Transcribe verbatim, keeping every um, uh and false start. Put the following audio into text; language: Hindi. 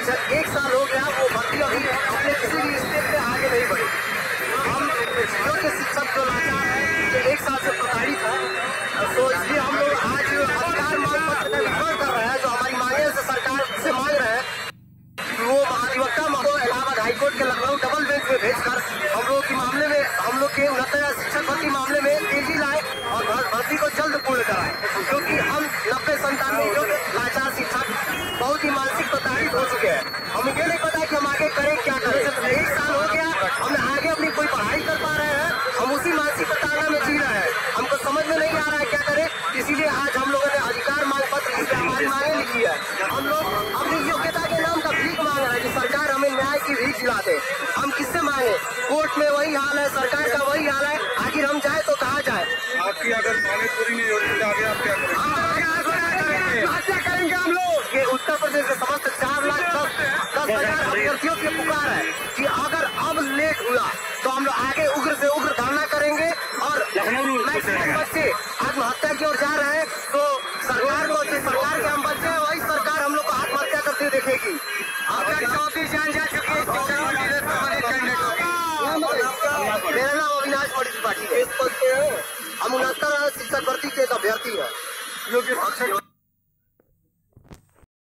आज एक साल हो गया, वो भर्ती अभी अपने किसी भी स्टेप पे आगे नहीं बढ़ी। हम जो कि शिक्षक जो लाचार है, जो एक साल से प्रताड़ित है, तो इसलिए हम लोग आज अधिकार मांग पत्र का विरोध कर रहे हैं। जो हमारी मांगे से सरकार से मांग रहे हैं, वो अधिवक्ता को इलाहाबाद हाईकोर्ट के लखनऊ डबल बेंच में भेजकर हम लोग के मामले में, हम लोग के उनहत्तर शिक्षक भर्ती मामले में तेजी लाए और भर्ती को जल्द पूर्ण कराए, क्योंकि हम नब्बे संतानवे जो लाचार शिक्षक बहुत ही मानसिक प्रताड़ित हो चुके हैं। हमें ये नहीं पता कि हम आगे करें क्या करें। एक साल हो गया, हमने आगे अपनी कोई पढ़ाई कर पा रहे हैं, हम उसी मानसिक प्रताड़ना में जी रहे हैं। हमको समझ में नहीं आ रहा है क्या करें, इसीलिए आज हम लोगों ने अधिकार मांग पत्र जिससे हमारी मांगे लिखी है। हम लोग अपनी योग्यता के नाम का भीख मांग रहे हैं कि सरकार हमें न्याय की भीख दिला दे। हम किससे मांगे? कोर्ट में वही हाल है, सरकार का वही हाल है, आखिर हम जाए तो कहाँ जाए? आपकी अगर मांगे पूरी नहीं होती तो आगे आप क्या करेंगे? हत्या करेंगे हम लोग। ये उत्तर प्रदेश के समस्त चार लाख दस दस हजार अभ्यर्थियों की पुकार है कि अगर अब लेट हुआ तो हम लोग आगे उग्र से उग्र धरना करेंगे और मैक्सिमम बच्चे आत्महत्या की ओर जा रहे हैं। तो सरकार को, सरकार के हम बच्चे हैं, वही सरकार हम लोग को आत्महत्या करते देखेगी। चौंतीस जान जा चुकी है। मेरा नाम अविनाश मौर्य त्रिपाठी है। हम उनहत्तर शिक्षक भर्ती के अभ्यर्थी है।